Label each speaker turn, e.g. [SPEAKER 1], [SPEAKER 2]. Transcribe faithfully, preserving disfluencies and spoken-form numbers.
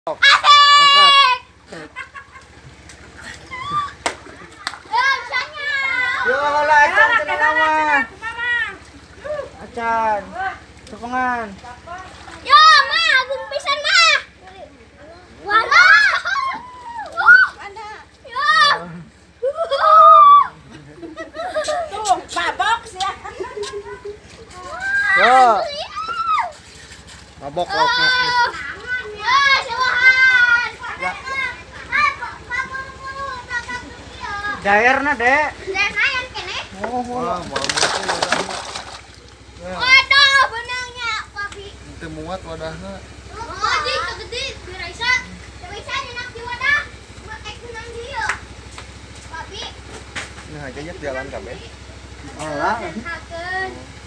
[SPEAKER 1] Angkat. Yo lah acan cenah acan. Sokongan.
[SPEAKER 2] Yo mah agung pisan mah. Wala. Yo.
[SPEAKER 3] Tuh, mabok sih.
[SPEAKER 1] Yo. Mabok kok.
[SPEAKER 2] Yo, sewahan.
[SPEAKER 1] Ya. Daer na, Dek.
[SPEAKER 2] Dan ayam kene.
[SPEAKER 1] Oh,
[SPEAKER 4] Wah, mau wadahna.
[SPEAKER 2] Waduh, benangnya, Papi.
[SPEAKER 4] Teu muat wadahna.
[SPEAKER 2] Oh, di kegede, Biraisa. Biraisa nyenak di wadah. Make kunang dia. Papi.
[SPEAKER 4] Nah, aja jalan kabeh.
[SPEAKER 1] alah.
[SPEAKER 2] Hakeun.